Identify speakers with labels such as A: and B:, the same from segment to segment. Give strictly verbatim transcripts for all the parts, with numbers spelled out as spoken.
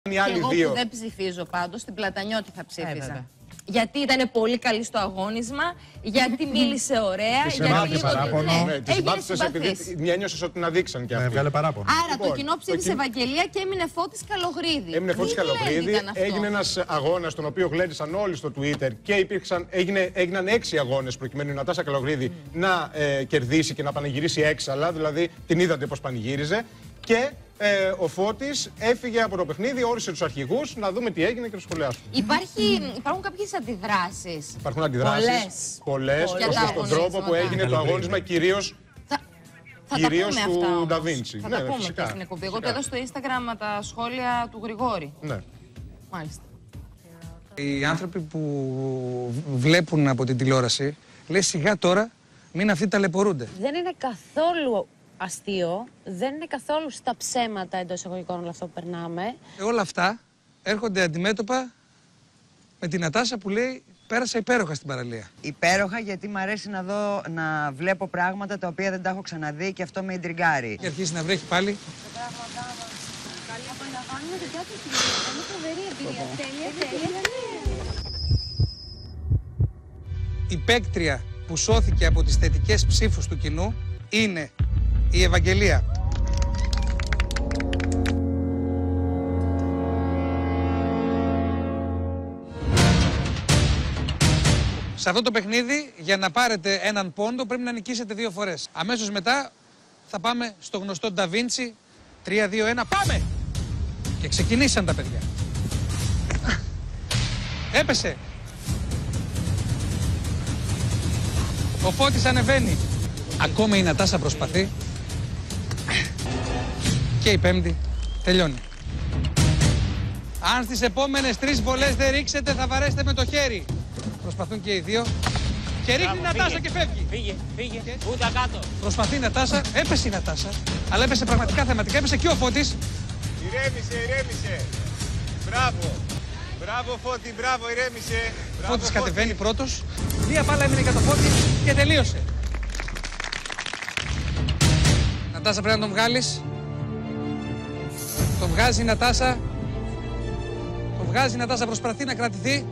A: Οι άλλοι
B: εγώ
A: δύο.
B: που δεν ψηφίζω πάντως, την Πλατανιώτη θα ψήφιζα. Ε, γιατί ήταν πολύ καλή στο αγώνισμα, γιατί μίλησε ωραία,
A: Της
B: γιατί
A: συμπάθησε παράπονο.
B: ναι,
A: Της συμπάθησες επειδή ένιωσες ότι την αδείξαν και αυτοί.
C: Έβγαλε παράπονο.
B: Άρα λοιπόν, το κοινό ψήφισε το... Ευαγγελία και έμεινε Φώτης Καλογρίδη.
A: Έμεινε Φώτης Καλογρίδη. Έγινε ένας αγώνας τον οποίο γλέντισαν όλοι στο Twitter και υπήρξαν, έγινε, έγιναν έξι αγώνες προκειμένου η Νατάσα Καλογρίδη mm. να ε, κερδίσει και να πανηγυρίσει έξαλα. Δηλαδή την είδατε πώς πανηγύριζε. Και ε, ο Φώτης έφυγε από το παιχνίδι, όρισε τους αρχηγούς να δούμε τι έγινε και το σχολιάσουμε.
B: Υπάρχει, υπάρχουν κάποιες αντιδράσεις.
A: Υπάρχουν αντιδράσεις. Πολλές. Πολλές. Στον τρόπο που έγινε το αγώνισμα, κυρίως.
B: Θα
A: κυρίως
B: τα
A: του
B: πούμε αυτά
A: Νταβίντσι.
B: Θα
A: ναι,
B: τα πούμε
A: φυσικά,
B: και στην εκπομπή. Εγώ το έδωσα στο Instagram τα σχόλια του Γρηγόρη.
A: Ναι.
B: Μάλιστα.
D: Οι άνθρωποι που βλέπουν από την τηλεόραση, λέει σιγά τώρα μην αυτοί ταλαιπωρούνται.
E: Δεν είναι καθόλου αστείο, δεν είναι καθόλου στα ψέματα εντός εισαγωγικών όλο αυτό που περνάμε.
D: Και όλα αυτά έρχονται αντιμέτωπα με την Νατάσα που λέει πέρασα υπέροχα στην παραλία.
F: Υπέροχα γιατί μου αρέσει να δω, να βλέπω πράγματα τα οποία δεν τα έχω ξαναδεί και αυτό με ιντριγκάρει.
D: Και αρχίσει να βρέχει πάλι. Η παίκτρια που σώθηκε από τις θετικές ψήφους του κοινού είναι η Ευαγγελία. Σε αυτό το παιχνίδι, για να πάρετε έναν πόντο, πρέπει να νικήσετε δύο φορές. Αμέσως μετά θα πάμε στο γνωστό Νταβίντσι. τρία, δύο, ένα, πάμε! Και ξεκινήσαν τα παιδιά. Έπεσε. Ο Φώτης ανεβαίνει. Ακόμα η Νατάσα προσπαθεί. Και η πέμπτη τελειώνει. Αν στις επόμενες τρεις βολές δεν ρίξετε, θα βαρέσετε με το χέρι. Προσπαθούν και οι δύο. Και ρίχνει η Νατάσα και φεύγει.
G: Φύγε, φύγε. Ούτε κάτω.
D: Προσπαθεί η Νατάσα. Έπεσε η Νατάσα. Αλλά έπεσε πραγματικά θεματικά. Έπεσε και ο Φώτης.
H: Ηρέμησε, ηρέμησε. Μπράβο. Μπράβο Φώτη, μπράβο, ηρέμησε.
D: Ο Φώτης κατεβαίνει πρώτος. Μία μπάλα έμεινε για το Φώτη και τελείωσε. Νατάσα πρέπει να τον βγάλεις. Τον βγάζει η Νατάσα. Τον βγάζει η Νατάσα, προσπαθεί να κρατηθεί.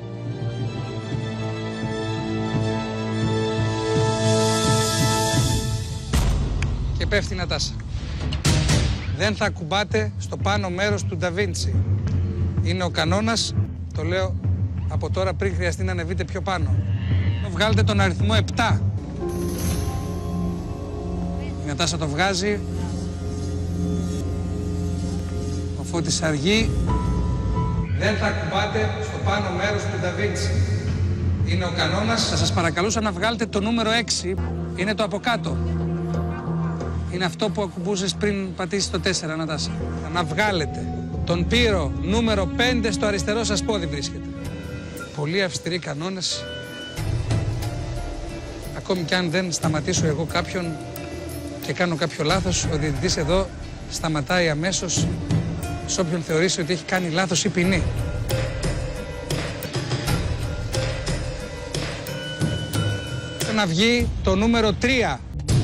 D: Και πέφτει η Νατάσα. Δεν θα ακουμπάτε στο πάνω μέρος του Νταβίντσι. Είναι ο κανόνας, το λέω από τώρα πριν χρειαστεί να ανεβείτε πιο πάνω. Βγάλετε τον αριθμό επτά. Η Νατάσα το βγάζει. Ο Φώτης αργεί. Δεν θα ακουμπάτε στο πάνω μέρος του Νταβίντσι. Είναι ο κανόνας. Θα σας παρακαλούσα να βγάλετε το νούμερο έξι. Είναι το από κάτω. Είναι αυτό που ακουμπούσες πριν πατήσεις το τέσσερα, Νατάσα. Να βγάλετε τον πύρο νούμερο πέντε στο αριστερό σας πόδι βρίσκεται. Πολύ αυστηροί κανόνες. Ακόμη κι αν δεν σταματήσω εγώ κάποιον και κάνω κάποιο λάθος, ο διαιτητής εδώ σταματάει αμέσως σε όποιον θεωρήσει ότι έχει κάνει λάθος ή ποινή. Θέλω να βγει το νούμερο τρία.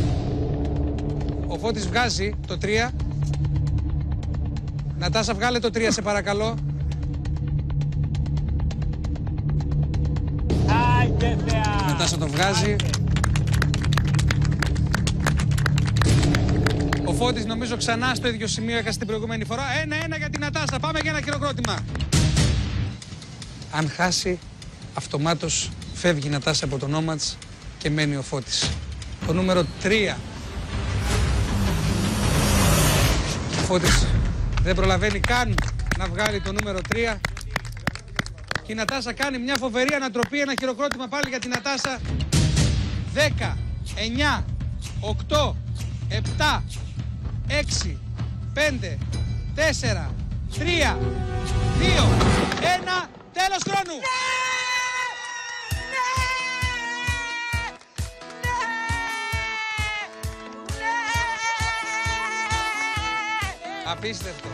D: Ο Φώτης βγάζει το τρία. Νατάσα, βγάλε το τρία σε παρακαλώ.
G: Άιντε θεά!
D: Νατάσα το βγάζει. Ο Φώτης νομίζω ξανά στο ίδιο σημείο έχασε την προηγούμενη φορά. Ένα-ένα για την Νατάσα. Πάμε για ένα χειροκρότημα. Αν χάσει, αυτομάτως φεύγει η Νατάσα από το νόματς και μένει ο Φώτης. Το νούμερο τρία. Ο Φώτης δεν προλαβαίνει καν να βγάλει το νούμερο τρία. Και η Νατάσα κάνει μια φοβερή ανατροπή, ένα χειροκρότημα πάλι για την Νατάσα. δέκα, εννιά, οκτώ, επτά, έξι, πέντε, τέσσερα, τρία, δύο, ένα, τέλος χρόνου! Απίστευτο.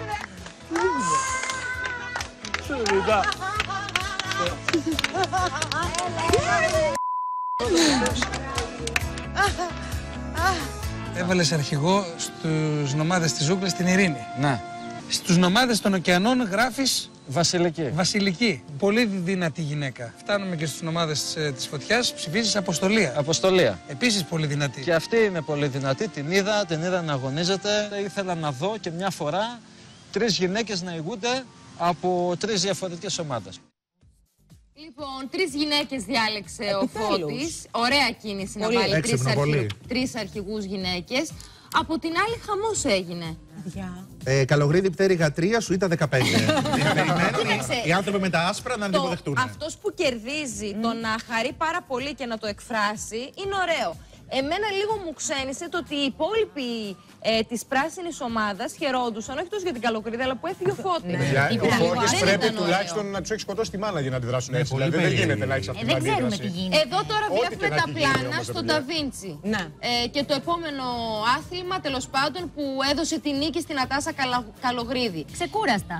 D: Έβαλες αρχηγό στους νομάδες της Ζούγκλας την Ειρήνη.
I: Ναι.
D: Στους νομάδες των ωκεανών γράφεις
C: Βασιλική.
D: Βασιλική. Πολύ δυνατή γυναίκα. Φτάνουμε και στις ομάδες ε, της Φωτιάς. Ψηφίζεις Αποστολία.
C: Αποστολία.
D: Επίσης πολύ δυνατή.
C: Και αυτή είναι πολύ δυνατή. Την είδα, την είδα να αγωνίζεται. Ήθελα να δω και μια φορά τρεις γυναίκες να ηγούνται από τρεις διαφορετικές ομάδες.
B: Λοιπόν, τρεις γυναίκες διάλεξε
I: Επιτέλους.
B: ο Φώτης. Ωραία κίνηση
I: Πολύ.
B: να βάλει τρεις,
J: Έξυπνο,
B: αρχι...
J: πολύ.
B: τρεις αρχηγούς γυναίκες. Από την άλλη χαμός έγινε.
J: Ε, Καλογρίδη, πτέρυγα τρία, σου ήταν δεκαπέντε. Περιμένουν
B: Κοίταξε.
J: οι άνθρωποι με τα άσπρα να την υποδεχτούν.
B: Αυτός που κερδίζει το να χαρεί πάρα πολύ και να το εκφράσει είναι ωραίο. Εμένα λίγο μου ξένησε το ότι οι υπόλοιποι ε, της πράσινης ομάδας χαιρόντουσαν, όχι τόσο για την Καλοκρίδα, αλλά που έφυγε ο Φώτης.
A: Παιδιά,
B: Η
A: ο Φώτης
B: δεν
A: πρέπει
B: ήταν
A: τουλάχιστον
B: ωραίο.
A: να τους έχει σκοτώσει τη μάνα για να αντιδράσουν έτσι.
J: πολύ
A: Δηλαδή δεν
J: περίεργη.
A: γίνεται να έχεις αυτή
K: Ε,
A: την
K: δεν ξέρουμε τι
A: αντίδραση.
K: γίνεται.
B: Εδώ τώρα
A: Ό,τι
B: βλέπουμε
A: και να
B: τα
A: έχει γίνει
B: πλάνα
A: όμως,
B: στον
A: παιδιά.
B: Νταβίντσι.
I: Ναι.
B: Ε, και το επόμενο άθλημα, τέλος πάντων, που έδωσε τη νίκη στην Νατάσα Καλα- Καλογρίδη.
K: Ξεκούραστα.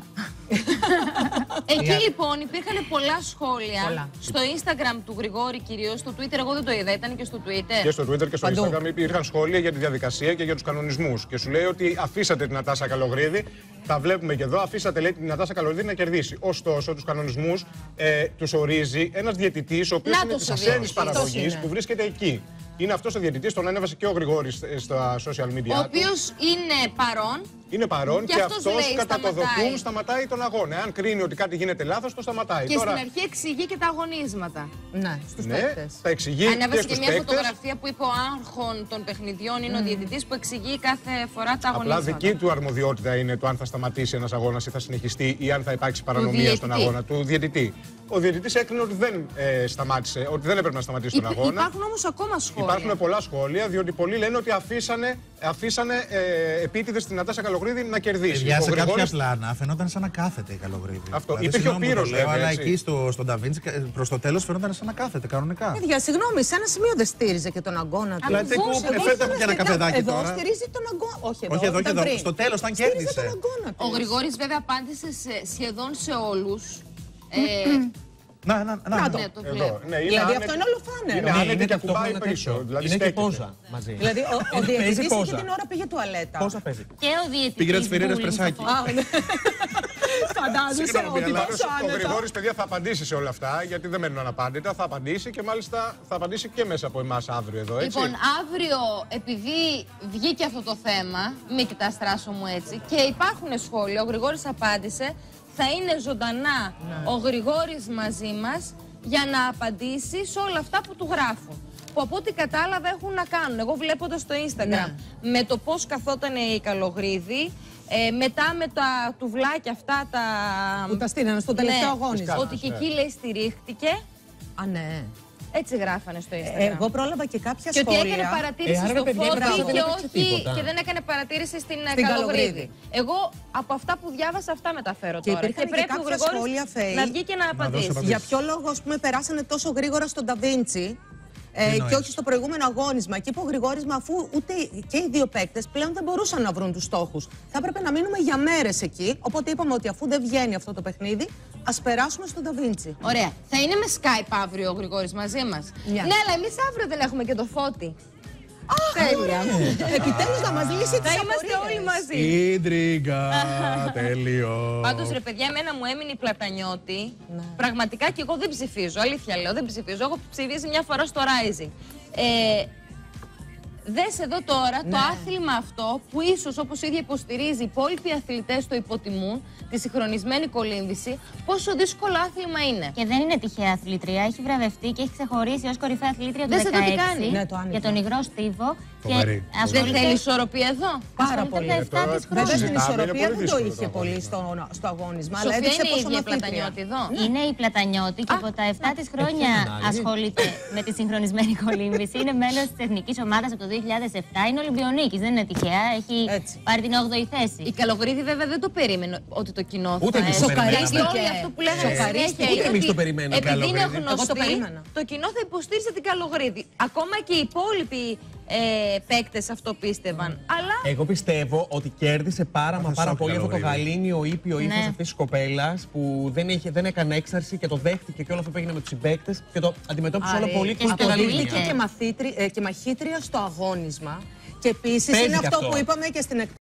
B: Εκεί λοιπόν υπήρχαν πολλά σχόλια
I: Πολλά.
B: στο Instagram του Γρηγόρη κυρίως, στο Twitter εγώ δεν το είδα, ήταν και στο Twitter.
A: Και στο Twitter και στο
I: Παντού.
A: Instagram υπήρχαν σχόλια για τη διαδικασία και για τους κανονισμούς. Και σου λέει ότι αφήσατε την Νατάσα Καλογρίδη, τα βλέπουμε και εδώ, αφήσατε λέει την Νατάσα Καλογρίδη να κερδίσει. Ωστόσο, τους κανονισμούς ε, τους ορίζει ένας διαιτητής, ο οποίος
B: Να
A: είναι
B: το
A: της
B: σου
A: ασθένης
B: δείχνει.
A: παραγωγής
I: Αυτός
A: που
I: είναι.
A: βρίσκεται εκεί. Είναι αυτός ο διαιτητής, τον ανέβασε και ο Γρηγόρης ε, στα social media.
B: Ο
A: του.
B: οποίος είναι παρόν.
A: Είναι παρόν
B: Και
A: και,
B: αυτός
A: αυτός
B: λέει,
A: κατά το
B: σταματάει.
A: δοκούν σταματάει τον αγώνα. Αν κρίνει ότι κάτι γίνεται λάθος, το σταματάει.
B: Και
A: Τώρα,
B: στην αρχή εξηγεί και τα αγωνίσματα.
I: Ναι, στους
A: ναι,
I: παίκτες.
A: τα εξηγεί
B: Ανέβασε
A: και
B: και
A: στους
B: μια
A: παίκτες.
B: φωτογραφία που είπε ο άγχων των παιχνιδιών είναι ο διαιτητής που εξηγεί κάθε φορά τα
A: Απλά
B: αγωνίσματα.
A: δική του αρμοδιότητα είναι το αν θα σταματήσει ένας αγώνας ή θα συνεχιστεί ή αν θα υπάρξει παρανομία
B: διαιτητή.
A: στον αγώνα του διαιτητή. Ο διαιτητής έκρινε ότι δεν ε, σταμάτησε, ότι δεν έπρεπε να σταματήσει τον
B: Υπ-
A: αγώνα.
B: Υπάρχουν όμως ακόμα σχόλια.
A: Υπάρχουν πολλά σχόλια, διότι πολλοί λένε ότι αφήσανε, αφήσανε ε, επίτηδες την Νατάσα Καλογρίδη να κερδίσει.
J: Παιδιά,
A: Ο
J: σε κάποια
A: Γρηγόρης-
J: πλάνα φαινόταν σαν να κάθεται η Καλογρίδη.
A: Αυτό.
J: Δηλαδή,
A: Υπήρχε ο
J: συγγνώμη που το
A: Πύρος,
J: λέω,
A: βέβαια,
J: αλλά
A: έτσι.
J: εκεί στο, στον Νταβίντσι προς το τέλος φαινόταν σαν να κάθεται κανονικά.
I: Παιδιά, συγγνώμη, σε ένα σημείο δεν στήριζε και τον αγώνα του.
J: Δηλαδή,
I: Εδώ
J: κούπε,
I: εδώ
J: φέρτε μου
I: ήταν
J: και ένα
I: στην-
J: καφεδάκι
I: εδώ
J: τώρα.
I: στηρίζει τον αγώνα. Όχι εδώ,
J: Όχι εδώ και
I: ήταν
J: εδώ.
I: πριν.
J: Στο τέλος, όταν
I: Στήριζε
J: κέρδισε.
I: τον αγώνα
B: Ο
I: του.
B: Γρηγόρης βέβαια απάντησε σε, σχεδόν σε όλους. Ε,
J: Να, να, να.
I: Να το.
B: ναι, το
A: Εδώ.
B: βλέπω.
A: Ναι, είναι
I: Δηλαδή
A: άνετη-
I: αυτό είναι ολοφάνερο.
A: Είναι
I: Ναι,
A: άνετη και ακουμπάει
L: ταυτόχρονα
A: πίσω.
L: τέτοιο.
A: Δηλαδή
L: Είναι και
A: στέκεται.
L: πόζα μαζί.
I: Δηλαδή ο, ο διαιτητής
L: παίζει
I: εκεί
L: πόζα.
I: την ώρα πήγε τουαλέτα.
L: Πόσα παίζει.
K: Και ο διαιτητής.
J: Πήγε τις φιρέρες
K: bullying
J: πρεσάκι.
K: στο
I: Α, ναι. Φαντάζεσαι
A: Συγγνώμη,
I: ότι
A: αλλά
I: τόσο
A: ο
I: άνετα.
A: Γρηγόρης, παιδιά, θα απαντήσει σε όλα αυτά, γιατί δεν μένουν αναπάντητα. Θα απαντήσει και μάλιστα θα απαντήσει και μέσα από εμάς αύριο εδώ, έτσι.
B: Λοιπόν, αύριο, επειδή βγήκε αυτό το θέμα, μην κοιτάς Τράσο μου έτσι, και υπάρχουν σχόλια, ο Γρηγόρης απάντησε, θα είναι ζωντανά ο Γρηγόρης μαζί μας για να απαντήσει σε όλα αυτά που του γράφουν. Που από ό,τι κατάλαβα έχουν να κάνουν. Εγώ βλέποντας στο Instagram με το πώς καθόταν η Καλογρίδη, ε, μετά με τα τουβλάκια αυτά τα...
I: Που τα στείλανε στο τελευταίο
B: Ναι,
I: αγώνισμα.
B: ότι και εκεί λέει στηρίχτηκε.
I: Α, ναι.
B: Έτσι γράφανε στο Instagram.
I: Ε, Εγώ πρόλαβα και κάποια
B: Και ότι
I: σχόλια.
B: έκανε παρατήρηση
L: Ε, άρα,
B: στο
L: παιδιά,
B: Φώτη
L: μπράβο, δεν
B: και,
L: έπαιξε
B: όχι,
L: τίποτα.
B: και δεν έκανε παρατήρηση στην, ε,
I: Στην
B: Καλογρίδη.
I: Καλογρίδη.
B: Εγώ από αυτά που διάβασα αυτά μεταφέρω
I: Και
B: τώρα.
I: υπήρχαν και
B: πρέπει ο
I: κάποια
B: Γρηγόρης
I: σχόλια fake.
B: να βγει και να απαντήσει.
J: απαντήσεις.
I: Για ποιο λόγο, ας πούμε, περάσανε τόσο γρήγορα στον Νταβίντσι ε,
J: εννοείς?
I: και όχι στο προηγούμενο αγώνισμα. Και είπε ο Γρηγόρης, μα αφού ούτε και οι δύο παίκτες πλέον δεν μπορούσαν να βρουν τους στόχους. Θα έπρεπε να μείνουμε για μέρες εκεί. Οπότε είπαμε ότι αφού δεν βγαίνει αυτό το παιχνίδι, ας περάσουμε στον Νταβίντσι.
B: Ωραία. Θα είναι με Skype αύριο ο Γρηγόρης μαζί μας.
I: Μια.
B: Ναι, αλλά εμείς αύριο δεν έχουμε και το Φώτη. Τέλεια.
I: Επιτέλους να μας λύσει τις
B: Θα είμαστε
I: απορίες.
B: όλοι μαζί.
J: Ιντρίγκα, τέλειο.
B: Πάντως ρε παιδιά, εμένα μου έμεινε η Πλατανιώτη.
I: Ναι.
B: Πραγματικά και εγώ δεν ψηφίζω. Αλήθεια λέω, δεν ψηφίζω. Έχω ψηφίσει μια φορά στο Rising. Ε, Δες εδώ τώρα το άθλημα αυτό που ίσως όπως ίδια υποστηρίζει οι υπόλοιποι αθλητές το υποτιμούν, τη συγχρονισμένη κολύμβηση, πόσο δύσκολο άθλημα είναι.
K: Και δεν είναι τυχαία αθλήτρια. Έχει βραβευτεί και έχει ξεχωρίσει ως κορυφαία αθλήτρια του
B: Δες εδώ τι
K: δεκαέξι
B: κάνει.
I: Ναι, το άνοιγμα.
K: για τον υγρό στίβο.
J: Φοβερή.
K: Και
B: Δεν θέλει ισορροπία εδώ.
I: Πάρα
K: ασχολείται
I: πολύ.
K: με επτά της
I: Βέβαια στην
A: Συζητάμε,
I: ισορροπία
A: είναι πολύ
I: δεν το
A: δύσκολο
I: είχε
A: το
I: πολύ
A: αγώνισμα.
I: στο, στο αγώνισμα. Αλλά
B: Σοφία
I: έδειξε
B: είναι η
I: πόσο
B: ίδια
I: μαθήτρια.
B: Πλατανιώτη εδώ.
K: Είναι η Πλατανιώτη και από τα επτά της χρόνια ασχολείται με τη συγχρονισμένη κολύμβηση. Είναι μέλος της εθνικής ομάδας από το δύο χιλιάδες επτά. Είναι Ολυμπιονίκης, δεν είναι τυχαία. Έχει
I: Έτσι.
K: πάρει την όγδοη θέση.
B: Η Καλογρίδη βέβαια δεν το περίμενε ότι το κοινό θα
L: Ούτε εμείς το
B: έσαι.
L: περιμέναμε.
B: Γιατί όλοι αυτό που λέγανε
I: Σοκαρίστηκε.
B: συνέχεια
L: Ούτε
B: είναι
L: εμείς το
B: ότι
L: περιμέναμε,
B: επειδή είναι
L: Καλογρίδη.
I: Εγώ το
B: γνωστή,
I: περίμενα.
B: το κοινό θα υποστήριζε την Καλογρίδη. Ακόμα και οι υπόλοιποι ε, παίκτες αυτό πίστευαν. Αλλά
L: Εγώ πιστεύω ότι κέρδισε πάρα μα
J: Έπαθε
L: πάρα
J: σοκ,
L: πολύ αυτό το
J: Καλογρίδη.
L: γαλήνιο ήπιο ύφος
K: Ναι.
L: αυτής της κοπέλας που δεν, είχε, δεν έκανε έξαρση και το δέχτηκε και όλο αυτό που έγινε με τους συμπαίκτες και το αντιμετώπισε όλο
I: Άρη,
L: πολύ
K: και
L: cool και
K: αποδείχθηκε.
L: γαλήνια.
I: Αποδείχθηκε και, μαθήτρι- ε, και μαχήτρια στο αγώνισμα. Και επίσης
L: Παίζει
I: είναι
L: κι
I: αυτό
L: αυτό.
I: που είπαμε και στην εκ